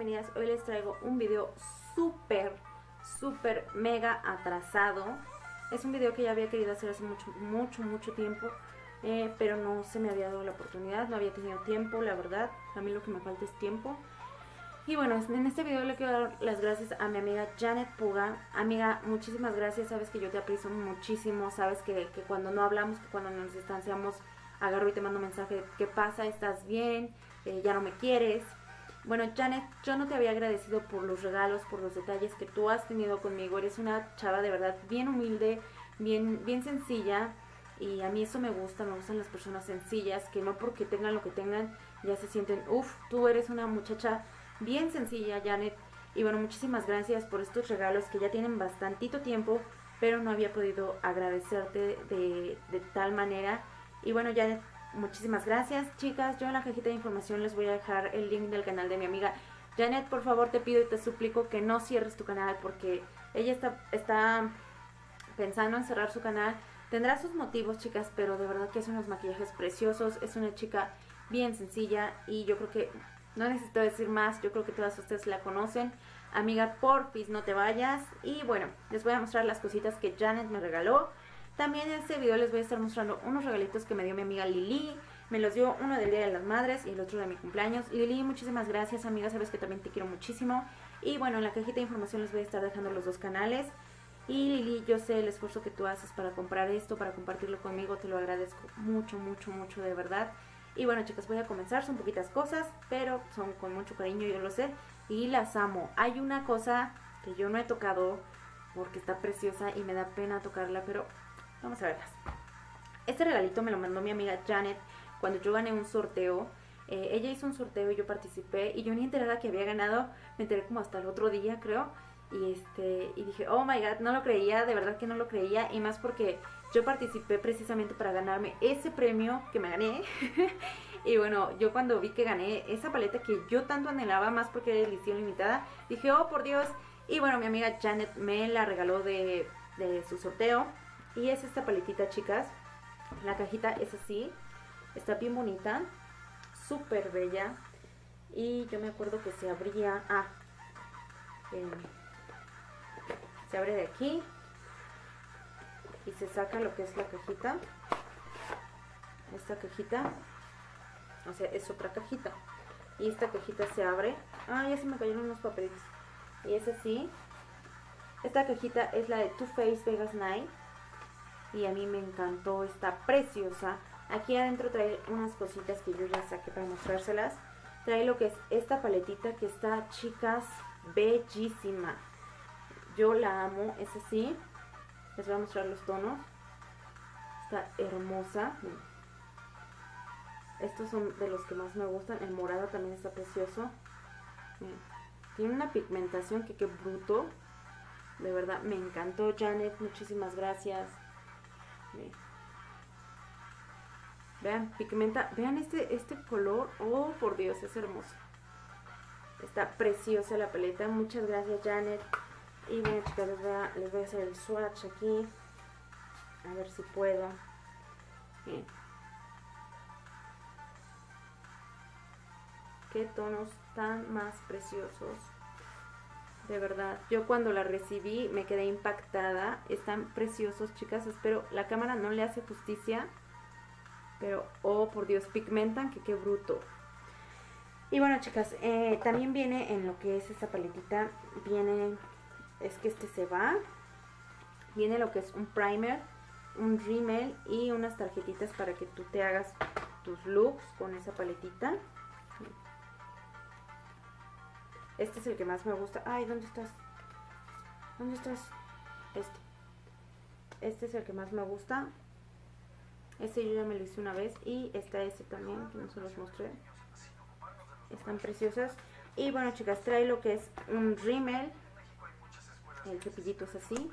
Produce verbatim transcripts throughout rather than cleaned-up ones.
bienvenidas. Hoy les traigo un video súper, súper mega atrasado. Es un video que ya había querido hacer hace mucho, mucho, mucho tiempo, eh, pero no se me había dado la oportunidad, no había tenido tiempo, la verdad. A mí lo que me falta es tiempo. Y bueno, en este video le quiero dar las gracias a mi amiga Janet Puga. Amiga, muchísimas gracias, sabes que yo te aprecio muchísimo, sabes que, que cuando no hablamos, que cuando nos distanciamos, agarro y te mando un mensaje, ¿qué pasa? ¿Estás bien? Eh, ¿Ya no me quieres? Bueno, Janet, yo no te había agradecido por los regalos, por los detalles que tú has tenido conmigo. Eres una chava de verdad bien humilde, bien, bien sencilla. Y a mí eso me gusta, me gustan las personas sencillas, que no porque tengan lo que tengan ya se sienten, uff, tú eres una muchacha bien sencilla, Janet. Y bueno, muchísimas gracias por estos regalos que ya tienen bastantito tiempo, pero no había podido agradecerte de, de tal manera. Y bueno, Janet, muchísimas gracias, chicas. Yo en la cajita de información les voy a dejar el link del canal de mi amiga Janet. Por favor, te pido y te suplico que no cierres tu canal, porque ella está, está pensando en cerrar su canal. Tendrá sus motivos, chicas, pero de verdad que hace unos maquillajes preciosos. Es una chica bien sencilla y yo creo que no necesito decir más. Yo creo que todas ustedes la conocen. Amiga, porfis, no te vayas. Y bueno, les voy a mostrar las cositas que Janet me regaló. También en este video les voy a estar mostrando unos regalitos que me dio mi amiga Lili. Me los dio uno del Día de las Madres y el otro de mi cumpleaños. Lili, muchísimas gracias, amiga, sabes que también te quiero muchísimo. Y bueno, en la cajita de información les voy a estar dejando los dos canales. Y Lili, yo sé el esfuerzo que tú haces para comprar esto, para compartirlo conmigo, te lo agradezco mucho, mucho, mucho, de verdad. Y bueno, chicas, voy a comenzar, son poquitas cosas, pero son con mucho cariño, yo lo sé, y las amo. Hay una cosa que yo no he tocado porque está preciosa y me da pena tocarla, pero vamos a verlas. Este regalito me lo mandó mi amiga Janet cuando yo gané un sorteo. Eh, ella hizo un sorteo y yo participé y yo ni enterada que había ganado, me enteré como hasta el otro día, creo. Y este y dije, oh my god, no lo creía, de verdad que no lo creía. Y más porque yo participé precisamente para ganarme ese premio que me gané. Y bueno, yo cuando vi que gané esa paleta que yo tanto anhelaba, más porque era edición limitada, dije, oh por Dios. Y bueno, mi amiga Janet me la regaló de, de su sorteo. Y es esta paletita, chicas. La cajita es así, está bien bonita, súper bella. Y yo me acuerdo que se abría, ah, eh, se abre de aquí y se saca lo que es la cajita. Esta cajita, o sea, es otra cajita. Y esta cajita se abre. Ah, ya se me cayeron unos papelitos. Y es así. Esta cajita es la de Too Faced Vegas Night. Y a mí me encantó, está preciosa. Aquí adentro trae unas cositas que yo ya saqué para mostrárselas. Trae lo que es esta paletita que está, chicas, bellísima. Yo la amo, es así. Les voy a mostrar los tonos. Está hermosa. Estos son de los que más me gustan. El morado también está precioso. Tiene una pigmentación que qué bruto. De verdad, me encantó, Janet. Muchísimas gracias. Vean, pigmenta. Vean este, este color. Oh, por Dios, es hermoso. Está preciosa la paleta. Muchas gracias, Janet. Y bien, chicas, les voy, a, les voy a hacer el swatch aquí. A ver si puedo. Bien. Qué tonos tan más preciosos. De verdad, yo cuando la recibí me quedé impactada. Están preciosos, chicas. Espero, la cámara no le hace justicia, pero, oh, por Dios, pigmentan, que qué bruto. Y bueno, chicas, eh, también viene en lo que es esta paletita, viene, es que este se va, viene lo que es un primer, un rímel y unas tarjetitas para que tú te hagas tus looks con esa paletita. Este es el que más me gusta. Ay, ¿dónde estás? ¿Dónde estás? Este. Este es el que más me gusta. Este yo ya me lo hice una vez. Y está este también, que no se los mostré. Están preciosas. Y bueno, chicas, trae lo que es un rímel. El cepillito es así.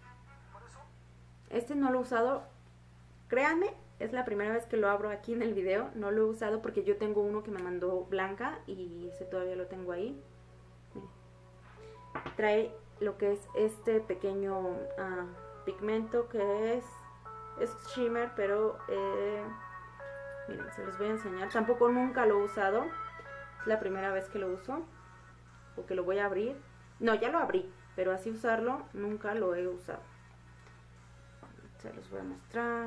Este no lo he usado. Créanme, es la primera vez que lo abro aquí en el video. No lo he usado porque yo tengo uno que me mandó Blanca y ese todavía lo tengo ahí. Trae lo que es este pequeño uh, pigmento que es, es shimmer, pero eh, miren, se los voy a enseñar. Tampoco nunca lo he usado, es la primera vez que lo uso. o que lo voy a abrir. No, ya lo abrí, pero así usarlo nunca lo he usado. Se los voy a mostrar.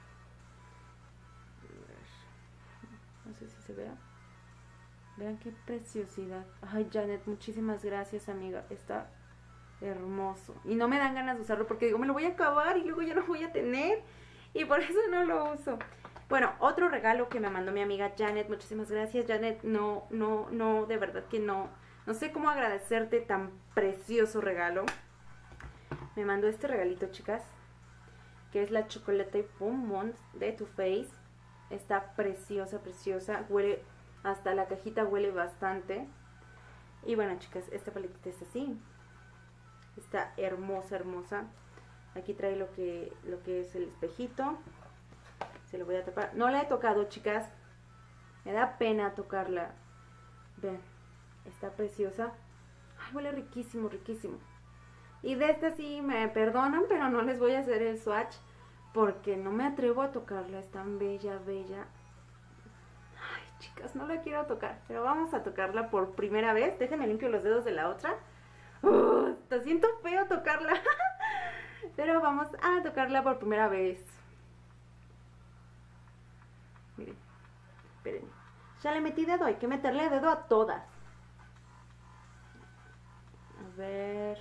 No sé si se vea. Vean qué preciosidad. Ay, Janet, muchísimas gracias, amiga. Está hermoso. Y no me dan ganas de usarlo porque digo, me lo voy a acabar y luego ya no voy a tener. Y por eso no lo uso. Bueno, otro regalo que me mandó mi amiga Janet. Muchísimas gracias, Janet. No, no, no, de verdad que no. No sé cómo agradecerte tan precioso regalo. Me mandó este regalito, chicas, que es la Chocolate Bonbons de Too Faced. Está preciosa, preciosa. Huele, hasta la cajita huele bastante. Y bueno, chicas, esta paletita es así. Está hermosa, hermosa. Aquí trae lo que, lo que es el espejito. Se lo voy a tapar. No la he tocado, chicas. Me da pena tocarla. Vean, está preciosa. Ay, huele riquísimo, riquísimo. Y de esta sí me perdonan, pero no les voy a hacer el swatch porque no me atrevo a tocarla. Es tan bella, bella. Ay, chicas, no la quiero tocar, pero vamos a tocarla por primera vez. Déjenme limpio los dedos de la otra. Uh, te siento feo tocarla. Pero vamos a tocarla por primera vez. Miren, espérenme. Ya le metí dedo, hay que meterle dedo a todas. A ver.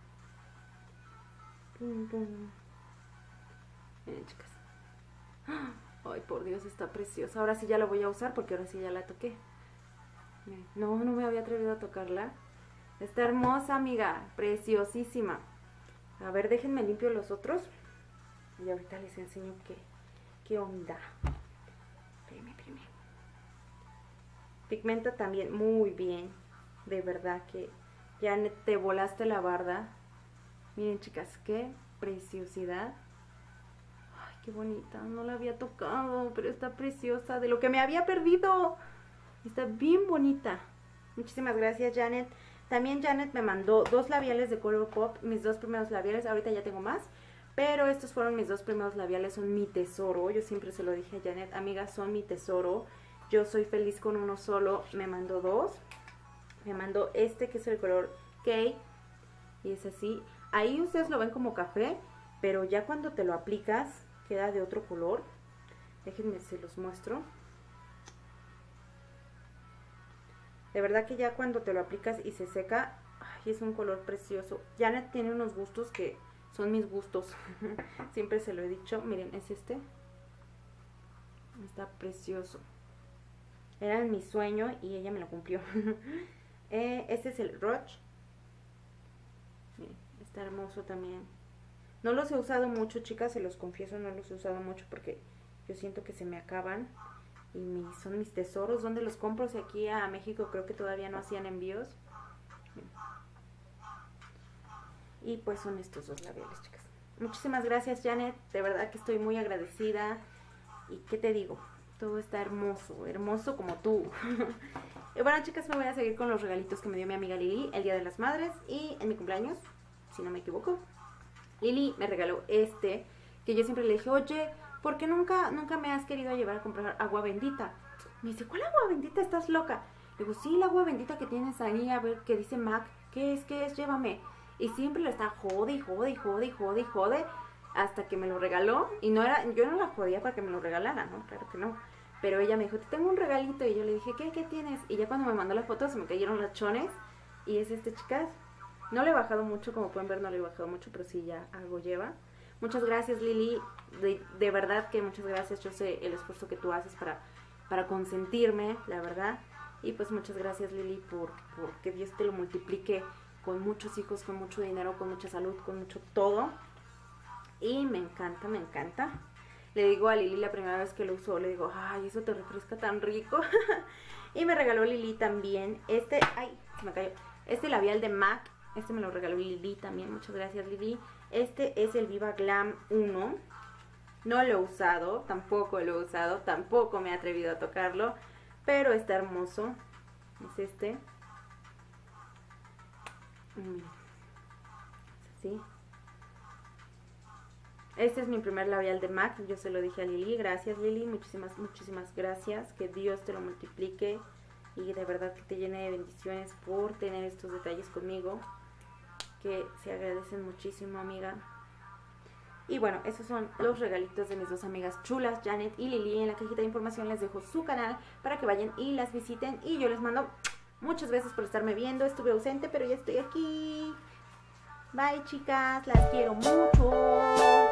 Pum, pum. Miren, chicas. Ay, por Dios, está preciosa. Ahora sí ya la voy a usar porque ahora sí ya la toqué. Miren, no, no me había atrevido a tocarla. Está hermosa, amiga. Preciosísima. A ver, déjenme limpio los otros. Y ahorita les enseño qué, qué onda. Espérenme, espérenme. Pigmenta también muy bien. De verdad que ya te volaste la barda. Miren, chicas, qué preciosidad. Ay, qué bonita. No la había tocado, pero está preciosa. De lo que me había perdido. Está bien bonita. Muchísimas gracias, Janet. También Janet me mandó dos labiales de Colourpop, mis dos primeros labiales. Ahorita ya tengo más, pero estos fueron mis dos primeros labiales. Son mi tesoro. Yo siempre se lo dije a Janet, amiga, son mi tesoro. Yo soy feliz con uno solo. Me mandó dos. Me mandó este que es el color Cake. Y es así. Ahí ustedes lo ven como café, pero ya cuando te lo aplicas queda de otro color. Déjenme se los muestro. De verdad que ya cuando te lo aplicas y se seca, ay, es un color precioso. Janet tiene unos gustos que son mis gustos. Siempre se lo he dicho. Miren, es este. Está precioso. Era mi sueño y ella me lo cumplió. eh, este es el Roche. Miren, está hermoso también. No los he usado mucho, chicas, se los confieso, no los he usado mucho porque yo siento que se me acaban. Y mis, son mis tesoros. ¿Dónde los compro? Si aquí a México creo que todavía no hacían envíos. Y pues son estos dos labiales, chicas. Muchísimas gracias, Janet. De verdad que estoy muy agradecida. Y qué te digo, todo está hermoso, hermoso como tú. Y bueno, chicas, me voy a seguir con los regalitos que me dio mi amiga Lili el Día de las Madres y en mi cumpleaños, si no me equivoco. Lili me regaló este, que yo siempre le dije, oye, ¿por qué nunca, nunca me has querido llevar a comprar agua bendita? Me dice, ¿cuál agua bendita? ¿Estás loca? Le digo, sí, la agua bendita que tienes ahí, a ver, que dice Mac. ¿Qué es? ¿Qué es? Llévame. Y siempre le está jode y jode y jode y jode y jode hasta que me lo regaló. Y no era, yo no la jodía para que me lo regalara, ¿no? Claro que no. Pero ella me dijo, te tengo un regalito. Y yo le dije, ¿qué? ¿Qué tienes? Y ya cuando me mandó la foto se me cayeron los chones. Y es este, chicas. No le he bajado mucho, como pueden ver, no le he bajado mucho, pero sí ya algo lleva. Muchas gracias, Lili. De, de verdad que muchas gracias. Yo sé el esfuerzo que tú haces para, para consentirme, la verdad. Y pues muchas gracias, Lili, por, por que Dios te lo multiplique con muchos hijos, con mucho dinero, con mucha salud, con mucho todo. Y me encanta, me encanta. Le digo a Lili la primera vez que lo usó, le digo, ay, eso te refresca tan rico. Y me regaló Lili también este, ay, se me cayó, este labial de Mac. Este me lo regaló Lili también, muchas gracias, Lili. Este es el Viva Glam uno. No lo he usado, tampoco lo he usado, tampoco me he atrevido a tocarlo, pero está hermoso. Es este. Es así. Este es mi primer labial de MAC, yo se lo dije a Lili. Gracias, Lili, muchísimas, muchísimas gracias. Que Dios te lo multiplique y de verdad que te llene de bendiciones por tener estos detalles conmigo, que se agradecen muchísimo, amiga. Y bueno, esos son los regalitos de mis dos amigas chulas, Janet y Lili. En la cajita de información les dejo su canal para que vayan y las visiten. Y yo les mando muchas veces por estarme viendo. Estuve ausente, pero ya estoy aquí. Bye, chicas. Las quiero mucho.